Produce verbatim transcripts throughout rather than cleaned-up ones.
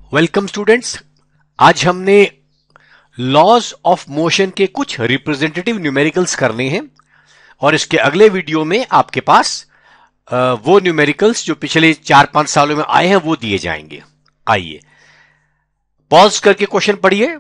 Welcome students. आज हमने laws of motion के कुछ रिप्रेजेंटेटिव न्यूमेरिकल्स करने हैं और इसके अगले वीडियो में आपके पास वो न्यूमेरिकल्स जो पिछले चार पांच सालों में आए हैं वो दिए जाएंगे। आइए पॉज करके क्वेश्चन पढ़िए।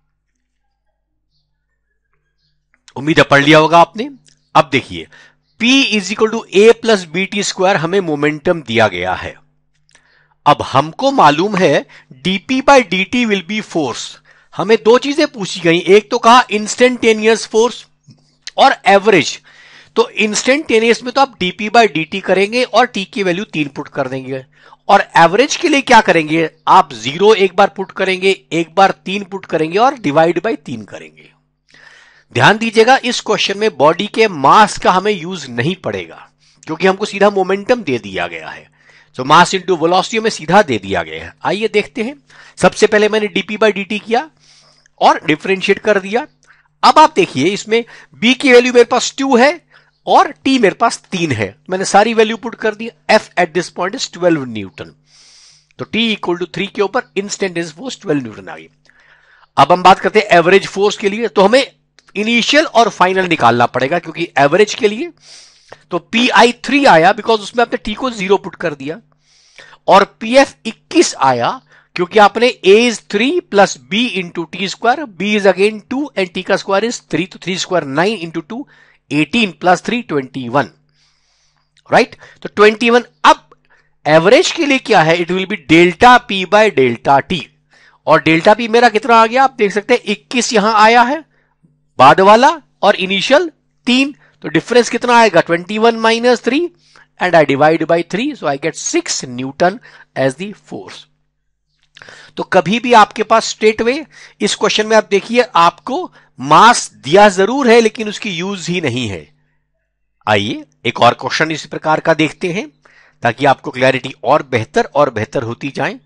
उम्मीद है पढ़ लिया होगा आपने। अब देखिए, P is equal to A plus B T square हमें मोमेंटम दिया गया है। अब हमको मालूम है dp by D T will be force. हमें दो चीजें पूछी गई, एक तो कहा इंस्टेंटेनियस फोर्स और एवरेज। तो इंस्टेंटेनियस में तो आप dp बाई डी टी करेंगे और t की वैल्यू तीन पुट कर देंगे, और एवरेज के लिए क्या करेंगे, आप जीरो एक बार पुट करेंगे, एक बार तीन पुट करेंगे और डिवाइड बाई तीन करेंगे। ध्यान दीजिएगा, इस क्वेश्चन में बॉडी के मास का हमें यूज नहीं पड़ेगा क्योंकि हमको सीधा मोमेंटम दे दिया गया है। तो मास इंटू वेलोसिटी में सीधा दे दिया गया है। आइए देखते हैं। सबसे पहले मैंने dp बाई डी टी किया और डिफरेंशिएट कर दिया। अब आप देखिए, इसमें b की वैल्यू मेरे पास टू है और t मेरे पास तीन है। मैंने सारी वैल्यू पुट कर दी। f at this point is twelve newton. तो t इक्वल टू थ्री के ऊपर इंस्टेंटेनियस फोर्स ट्वेल्व न्यूटन आ गई। अब हम बात करते हैं एवरेज फोर्स के लिए। तो हमें इनिशियल और फाइनल निकालना पड़ेगा, क्योंकि एवरेज के लिए तो पी आई थ्री आया बिकॉज उसमें आपने टी को जीरो पुट कर दिया, और पी एफ इक्कीस आया क्योंकि आपने A is three plus B into T square, B is again two and T का स्क्वायर इज थ्री, तो three square nine into two eighteen plus three twenty one, right. तो ट्वेंटी वन। अब average के लिए क्या है, it will be delta P by delta T, और delta P मेरा कितना आ गया आप देख सकते हैं, इक्कीस यहां आया है बाद वाला और इनिशियल तीन, तो डिफरेंस कितना आएगा, twenty one minus three and I divide by three, so I get six newton as the force. तो कभी भी आपके पास स्ट्रेट वे इस क्वेश्चन में आप देखिए, आपको मास दिया जरूर है लेकिन उसकी यूज ही नहीं है। आइए एक और क्वेश्चन इसी प्रकार का देखते हैं ताकि आपको क्लैरिटी और बेहतर और बेहतर होती जाए।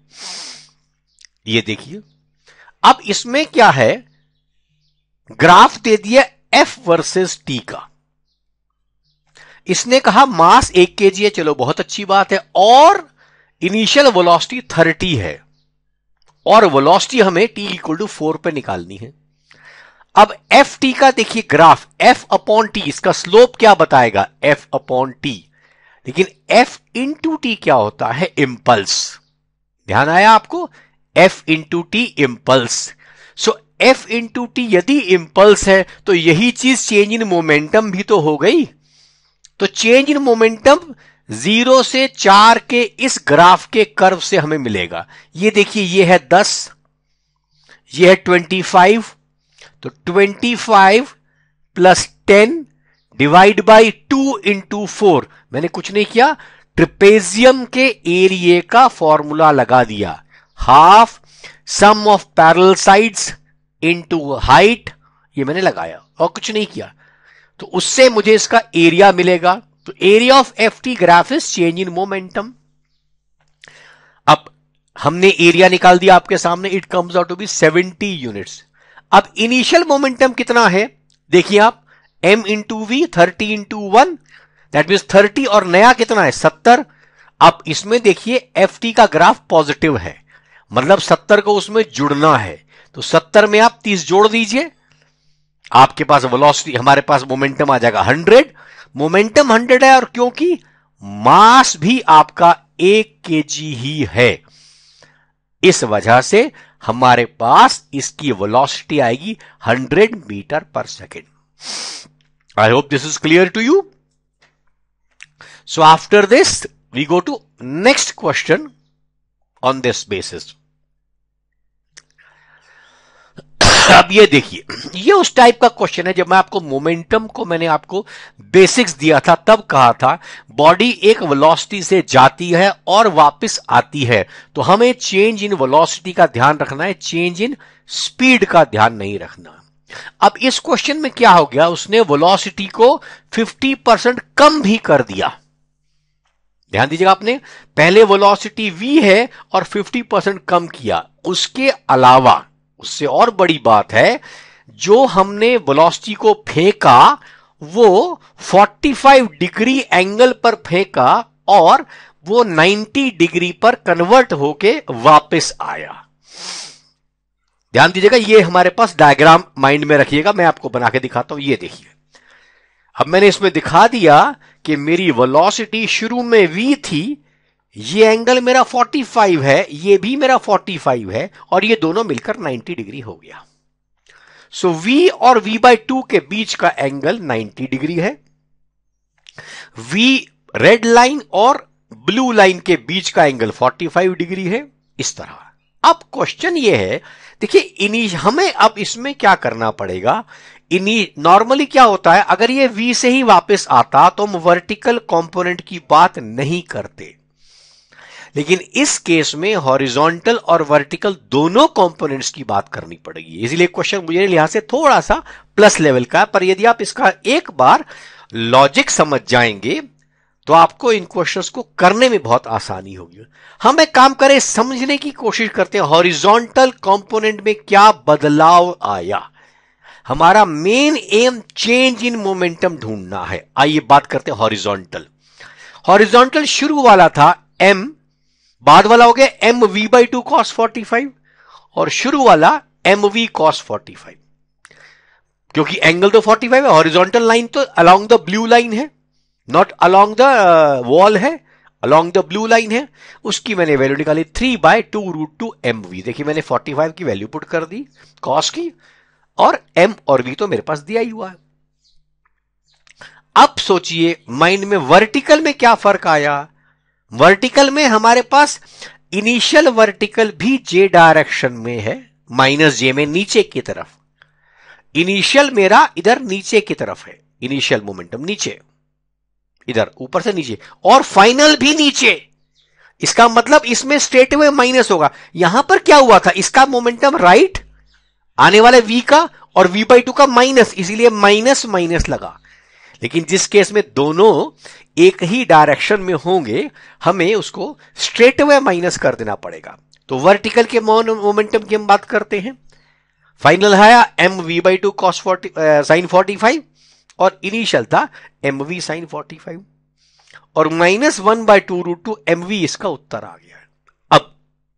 ये देखिए, अब इसमें क्या है, ग्राफ दे दिया एफ वर्सेस टी का। इसने कहा मास एक केजी है, चलो बहुत अच्छी बात है, और इनिशियल वेलोसिटी थर्टी है, और वेलोसिटी हमें टी इक्वल टू फोर पे निकालनी है। अब एफ टी का देखिए ग्राफ, एफ अपॉन टी, इसका स्लोप क्या बताएगा, एफ अपॉन टी, लेकिन एफ इंटू टी क्या होता है, इंपल्स। ध्यान आया आपको, F into T impulse. So F into T यदि इंपल्स है तो यही चीज चेंज इन मोमेंटम भी तो हो गई। तो चेंज इन मोमेंटम जीरो से चार के इस ग्राफ के कर्व से हमें मिलेगा। ये देखिए, ये है दस, ये है ट्वेंटी फाइव, तो twenty five plus ten divide by two into four. मैंने कुछ नहीं किया, ट्रिपेजियम के एरिया का फॉर्मूला लगा दिया, half sum of parallel sides into height, ये मैंने लगाया और कुछ नहीं किया, तो उससे मुझे इसका एरिया मिलेगा। तो area of F T graph is change in momentum. अब हमने एरिया निकाल दिया आपके सामने, it comes out to be seventy units. अब इनिशियल मोमेंटम कितना है, देखिए आप, m into V, thirty into one, that means thirty, और नया कितना है, सत्तर। अब इसमें देखिए एफ टी का ग्राफ पॉजिटिव है, मतलब सत्तर को उसमें जुड़ना है, तो सत्तर में आप तीस जोड़ दीजिए, आपके पास वेलोसिटी, हमारे पास मोमेंटम आ जाएगा हंड्रेड। मोमेंटम हंड्रेड है, और क्योंकि मास भी आपका एक केजी ही है, इस वजह से हमारे पास इसकी वेलोसिटी आएगी hundred metre per second. I hope this is clear to you. So after this we go to next question on this basis. अब ये देखिए, ये उस टाइप का क्वेश्चन है, जब मैं आपको मोमेंटम को, मैंने आपको बेसिक्स दिया था तब कहा था बॉडी एक वेलोसिटी से जाती है और वापस आती है, तो हमें चेंज इन वेलोसिटी का ध्यान रखना है, चेंज इन स्पीड का ध्यान नहीं रखना। अब इस क्वेश्चन में क्या हो गया, उसने वेलोसिटी को फिफ्टी परसेंट कम भी कर दिया। ध्यान दीजिएगा, आपने पहले वेलोसिटी v है और फिफ्टी परसेंट कम किया। उसके अलावा उससे और बड़ी बात है, जो हमने वेलोसिटी को फेंका वो पैंतालीस डिग्री एंगल पर फेंका और वो नब्बे डिग्री पर कन्वर्ट होके वापस आया। ध्यान दीजिएगा, ये हमारे पास डायग्राम माइंड में रखिएगा, मैं आपको बना के दिखाता हूं। ये देखिए, अब मैंने इसमें दिखा दिया कि मेरी वेलोसिटी शुरू में v थी, ये एंगल मेरा पैंतालीस है, ये भी मेरा पैंतालीस है, और ये दोनों मिलकर नब्बे डिग्री हो गया। सो so, v और v बाई टू के बीच का एंगल नब्बे डिग्री है। v रेड लाइन और ब्लू लाइन के बीच का एंगल पैंतालीस डिग्री है। इस तरह अब क्वेश्चन ये है, देखिए इन्हीं हमें अब इसमें क्या करना पड़ेगा। इन्हीं नॉर्मली क्या होता है, अगर ये v से ही वापस आता तो हम वर्टिकल कंपोनेंट की बात नहीं करते, लेकिन इस केस में हॉरिजॉन्टल और वर्टिकल दोनों कंपोनेंट्स की बात करनी पड़ेगी। इसलिए क्वेश्चन मुझे लिहाज से थोड़ा सा प्लस लेवल का है, पर यदि आप इसका एक बार लॉजिक समझ जाएंगे तो आपको इन क्वेश्चंस को करने में बहुत आसानी होगी। हम एक काम करें, समझने की कोशिश करते हैं हॉरिजॉन्टल कंपोनेंट में क्या बदलाव आया। हमारा main aim change in momentum ढूंढना है। आइए बात करते हैं हॉरिजॉन्टल। हॉरिजॉन्टल शुरू वाला था m, बाद वाला हो गया M V by two cos forty five, और शुरू वाला M V cos forty five, क्योंकि एंगल तो फोर्टी फाइव है। हॉरिजॉन्टल लाइन तो अलोंग द ब्लू लाइन है, नॉट अलोंग द वॉल है, अलोंग द ब्लू लाइन है। उसकी मैंने वैल्यू निकाली three by two root two M V. देखिए मैंने फोर्टी फाइव की वैल्यू पुट कर दी कॉस की, और m और v तो मेरे पास दिया ही हुआ है। अब सोचिए माइंड में वर्टिकल में क्या फर्क आया। वर्टिकल में हमारे पास इनिशियल वर्टिकल भी j डायरेक्शन में है, माइनस जे में नीचे की तरफ। इनिशियल मेरा इधर नीचे की तरफ है, इनिशियल मोमेंटम नीचे, इधर ऊपर से नीचे, और फाइनल भी नीचे। इसका मतलब इसमें स्ट्रेट अवे माइनस होगा। यहां पर क्या हुआ था, इसका मोमेंटम राइट आने वाले v का और v बाई टू का माइनस, इसीलिए माइनस माइनस लगा। लेकिन जिस केस में दोनों एक ही डायरेक्शन में होंगे, हमें उसको स्ट्रेट अवे माइनस कर देना पड़ेगा। तो वर्टिकल के मोमेंटम की हम बात करते हैं। फाइनल आया M V by two cos forty sine forty five, और इनिशियल था M V sine forty five, और minus one by two root two M V इसका उत्तर आ गया है। अब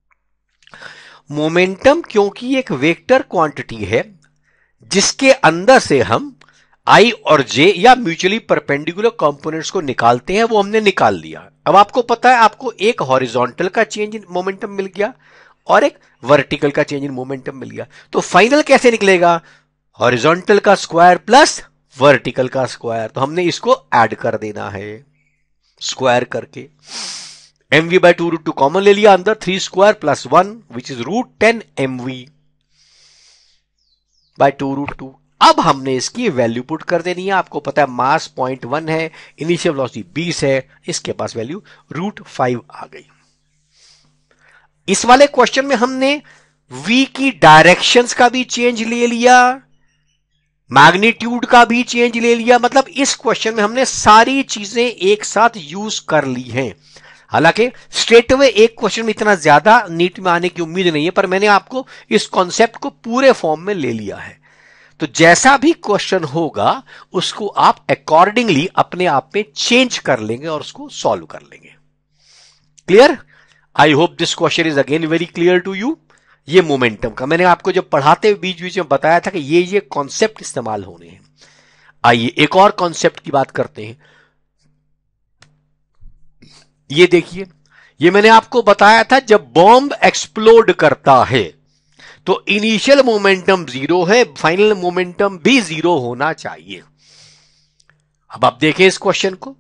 मोमेंटम क्योंकि एक वेक्टर क्वांटिटी है, जिसके अंदर से हम I और J या म्यूचुअली परपेंडिकुलर कंपोनेंट्स को निकालते हैं, वो हमने निकाल लिया। अब आपको पता है, आपको एक हॉरिजॉन्टल का चेंज इन मोमेंटम मिल गया और एक वर्टिकल का चेंज इन मोमेंटम मिल गया। तो फाइनल कैसे निकलेगा, हॉरिजॉन्टल का स्क्वायर प्लस वर्टिकल का स्क्वायर। तो हमने इसको ऐड कर देना है स्क्वायर करके। M V by two root two common ले लिया अंदर, three square plus one which is root ten M V by two root two. अब हमने इसकी वैल्यू पुट कर देनी है। आपको पता है मास पॉइंट वन है, इनिशियल वेलोसिटी बीस है, इसके पास वैल्यू रूट फाइव आ गई। इस वाले क्वेश्चन में हमने v की डायरेक्शंस का भी चेंज ले लिया, मैग्नीट्यूड का भी चेंज ले लिया। मतलब इस क्वेश्चन में हमने सारी चीजें एक साथ यूज कर ली हैं। हालांकि स्ट्रेट अवे एक क्वेश्चन में इतना ज्यादा नीट में आने की उम्मीद नहीं है, पर मैंने आपको इस कॉन्सेप्ट को पूरे फॉर्म में ले लिया है। तो जैसा भी क्वेश्चन होगा उसको आप अकॉर्डिंगली अपने आप में चेंज कर लेंगे और उसको सॉल्व कर लेंगे। Clear? I hope this question is again very clear to you. ये मोमेंटम का मैंने आपको जब पढ़ाते हुए बीच बीच में बताया था कि ये ये कॉन्सेप्ट इस्तेमाल होने हैं। आइए एक और कॉन्सेप्ट की बात करते हैं। ये देखिए, ये मैंने आपको बताया था जब बॉम्ब एक्सप्लोड करता है तो इनिशियल मोमेंटम जीरो है, फाइनल मोमेंटम भी जीरो होना चाहिए। अब आप देखें इस क्वेश्चन को,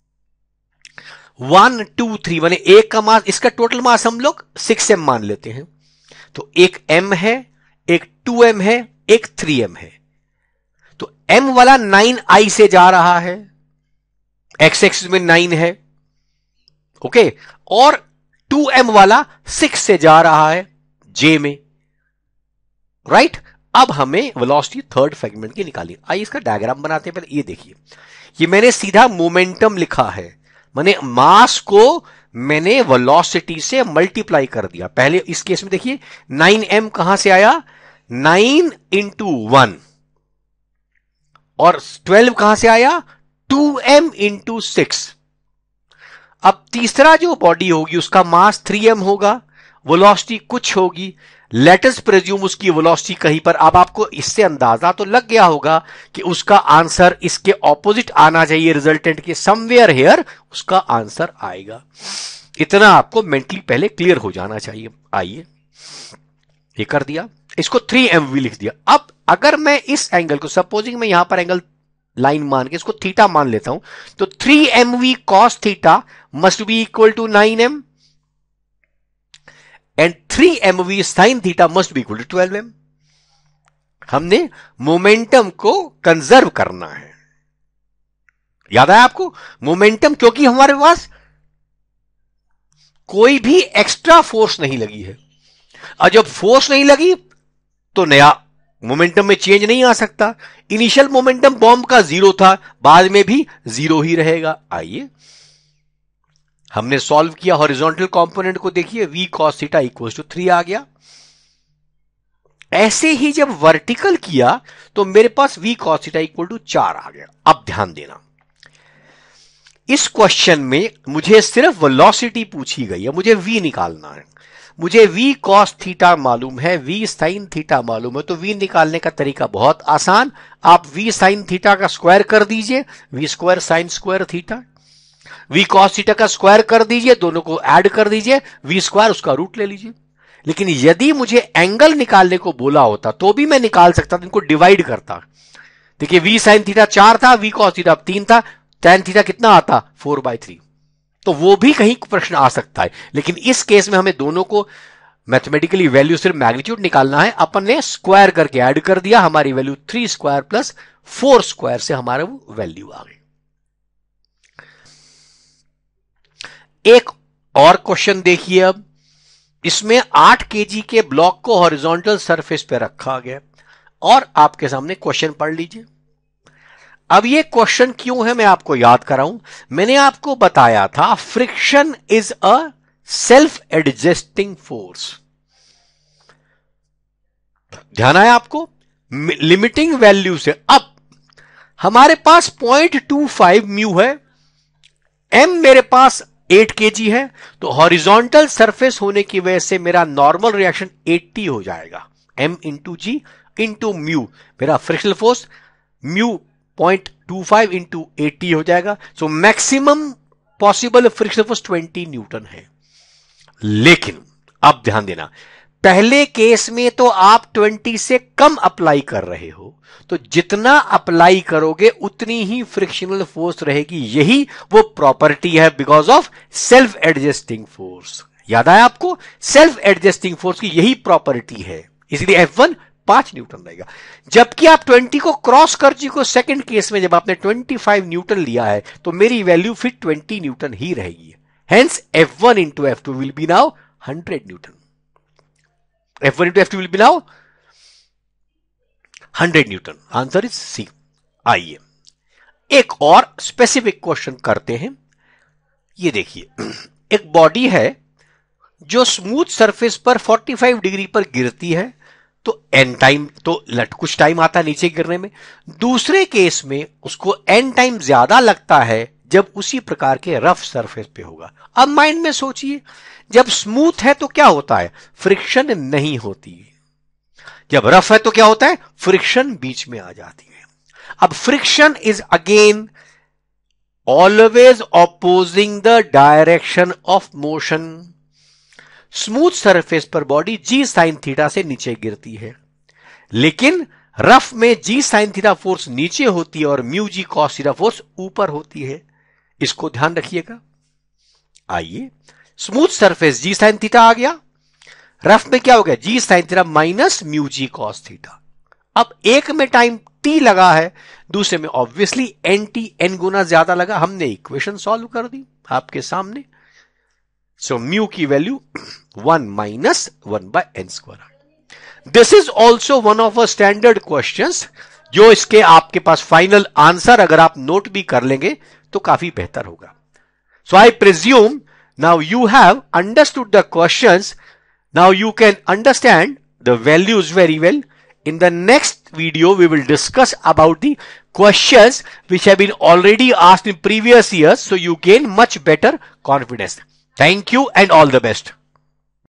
वन टू थ्री माने एक का मास, इसका टोटल मास हम लोग सिक्स एम मान लेते हैं। तो एक m है, एक टू एम है, एक थ्री एम है। तो m वाला नाइन आई से जा रहा है, एक्स एक्सिस में नाइन है, ओके, और टू एम वाला सिक्स से जा रहा है j में, राइट। अब हमें वेलोसिटी थर्ड फ्रेगमेंट की निकाली। आइए इसका डायग्राम बनाते हैं। पहले ये देखिए, ये मैंने सीधा मोमेंटम लिखा है, मैंने मास को मैंने वेलोसिटी से मल्टीप्लाई कर दिया। पहले इस केस में देखिए नाइन एम कहां से आया, नाइन इंटू वन, और ट्वेल्व कहां से आया, टू एम इंटू सिक्स। अब तीसरा जो बॉडी होगी उसका मास थ्री एम होगा, वेलोसिटी कुछ होगी, लेट अस प्रेज्यूम उसकी वेलोसिटी कहीं पर। अब आपको इससे अंदाजा तो लग गया होगा कि उसका आंसर इसके ऑपोजिट आना चाहिए, रिजल्टेंट के समवेयर हियर उसका आंसर आएगा। इतना आपको मेंटली पहले क्लियर हो जाना चाहिए। आइए, ये कर दिया, इसको थ्री एम वी लिख दिया। अब अगर मैं इस एंगल को, सपोजिंग मैं यहां पर एंगल लाइन मान के इसको थीटा मान लेता हूं, तो three M V cos theta must be equal to nine M and three M V sine theta must be equal to twelve M. हमने मोमेंटम को कंजर्व करना है, याद आया आपको? मोमेंटम, क्योंकि हमारे पास कोई भी एक्स्ट्रा फोर्स नहीं लगी है, और जब फोर्स नहीं लगी तो नया मोमेंटम में चेंज नहीं आ सकता। इनिशियल मोमेंटम बॉम्ब का जीरो था, बाद में भी जीरो ही रहेगा। आइए, हमने सॉल्व किया, हॉरिजॉन्टल कंपोनेंट को देखिए, v cos theta equals to three आ गया। ऐसे ही जब वर्टिकल किया तो मेरे पास v cos theta equal to चार आ गया। अब ध्यान देना, इस क्वेश्चन में मुझे सिर्फ वेलोसिटी पूछी गई है, मुझे v निकालना है। मुझे v cos थीटा मालूम है, v sin थीटा मालूम है, तो v निकालने का तरीका बहुत आसान, आप v sin थीटा का स्क्वायर कर दीजिए, v square sin square theta, v cos theta का स्क्वायर कर दीजिए, दोनों को ऐड कर दीजिए, v स्क्वायर उसका रूट ले लीजिए। लेकिन यदि मुझे एंगल निकालने को बोला होता तो भी मैं निकाल सकता था, इनको डिवाइड करता। देखिए, v sin थीटा चार था, v cos थीटा तीन था, tan थीटा कितना आता? Four by three. तो वो भी कहीं प्रश्न आ सकता है, लेकिन इस केस में हमें दोनों को मैथमेटिकली वैल्यू, सिर्फ मैग्नीट्यूड निकालना है। अपन ने स्क्वायर करके ऐड कर दिया, हमारी value three square plus four square से हमारा वो वैल्यू आ गई। एक और क्वेश्चन देखिए, अब इसमें आठ केजी के ब्लॉक को हॉरिजॉन्टल सरफेस पे रखा गया और आपके सामने क्वेश्चन पढ़ लीजिए। अब ये क्वेश्चन क्यों है मैं आपको याद कराऊं। मैंने आपको बताया था friction is a self adjusting force, ध्यान आया आपको? लिमिटिंग वैल्यू से अब हमारे पास पॉइंट टू फाइव म्यू है, एम मेरे पास एट केजी है, तो हॉरिजॉन्टल सरफेस होने की वजह से मेरा नॉर्मल रिएक्शन एट्टी हो जाएगा, M into G into mu, मेरा frictional force mu point two five into eighty हो जाएगा। So maximum possible frictional force twenty newton है। लेकिन अब ध्यान देना, पहले केस में तो आप ट्वेंटी से कम अप्लाई कर रहे हो, तो जितना अप्लाई करोगे उतनी ही फ्रिक्शनल फोर्स रहेगी। यही वो प्रॉपर्टी है because of self adjusting force. याद आया आपको? सेल्फ एडजस्टिंग फोर्स की यही प्रॉपर्टी है, इसलिए एफ वन पांच न्यूटन रहेगा। जबकि आप ट्वेंटी को क्रॉस कर चुके सेकंड केस में, जब आपने ट्वेंटी फाइव न्यूटन लिया है तो मेरी वैल्यू फिर ट्वेंटी न्यूटन ही रहेगी। Hence F one into F two will be now hundred newton. F one into F two will be now hundred newton. Answer is C. आइए एक और स्पेसिफिक क्वेश्चन करते हैं। ये देखिए, एक बॉडी है जो स्मूथ सरफेस पर फोर्टी फाइव डिग्री पर गिरती है, तो एन टाइम तो लट कुछ टाइम आता है नीचे गिरने में। दूसरे केस में उसको एन टाइम ज्यादा लगता है जब उसी प्रकार के रफ सरफेस पे होगा। अब माइंड में सोचिए, जब स्मूथ है तो क्या होता है? फ्रिक्शन नहीं होती। जब रफ है तो क्या होता है? फ्रिक्शन बीच में आ जाती है। अब friction is again always opposing the direction of motion. Smooth surface पर बॉडी जी साइन थीटा से नीचे गिरती है, लेकिन रफ में जी साइन थीटा फोर्स नीचे होती है और mu G cos theta force ऊपर होती है। इसको ध्यान रखिएगा। आइए, smooth surface G sine theta आ गया, रफ में क्या हो गया? G sine theta minus mu G cos theta. अब एक में टाइम टी लगा है, दूसरे में ऑब्वियसली एन टी एन गुना ज्यादा लगा। हमने इक्वेशन सॉल्व कर दी आपके सामने। सो म्यू की value one minus one by N square. This is also one of a standard questions, जो इसके आपके पास फाइनल आंसर अगर आप नोट भी कर लेंगे तो काफी बेहतर होगा। So I presume now you have understood the questions. Now you can understand the values very well. In the next video, we will discuss about the questions which have been already asked in previous years, so you gain much better confidence. Thank you and all the best.